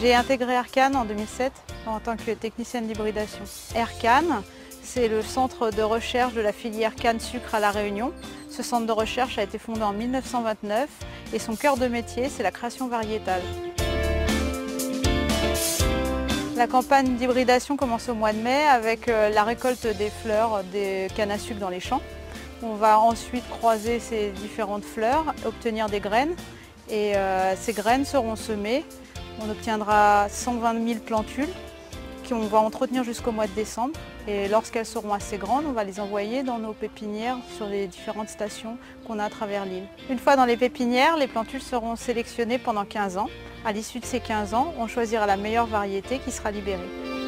J'ai intégré Aircan en 2007 en tant que technicienne d'hybridation. Aircan, c'est le centre de recherche de la filière canne sucre à La Réunion. Ce centre de recherche a été fondé en 1929 et son cœur de métier, c'est la création variétale. La campagne d'hybridation commence au mois de mai avec la récolte des fleurs des cannes à sucre dans les champs. On va ensuite croiser ces différentes fleurs, obtenir des graines et ces graines seront semées. On obtiendra 120 000 plantules qu'on va entretenir jusqu'au mois de décembre. Et lorsqu'elles seront assez grandes, on va les envoyer dans nos pépinières sur les différentes stations qu'on a à travers l'île. Une fois dans les pépinières, les plantules seront sélectionnées pendant 15 ans. À l'issue de ces 15 ans, on choisira la meilleure variété qui sera libérée.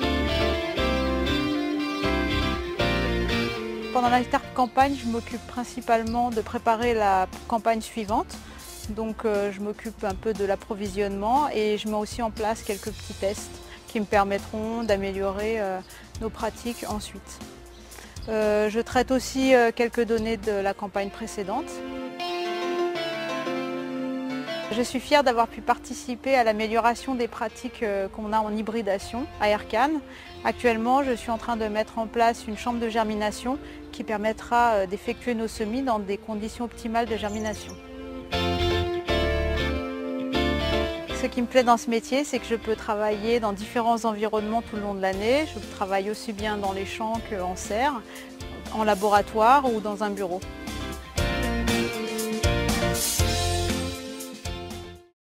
Pendant l'intercampagne, je m'occupe principalement de préparer la campagne suivante. Donc je m'occupe un peu de l'approvisionnement et je mets aussi en place quelques petits tests qui me permettront d'améliorer nos pratiques ensuite. Je traite aussi quelques données de la campagne précédente. Je suis fière d'avoir pu participer à l'amélioration des pratiques qu'on a en hybridation à Aircan. Actuellement, je suis en train de mettre en place une chambre de germination qui permettra d'effectuer nos semis dans des conditions optimales de germination. Ce qui me plaît dans ce métier, c'est que je peux travailler dans différents environnements tout le long de l'année. Je travaille aussi bien dans les champs qu'en serre, en laboratoire ou dans un bureau.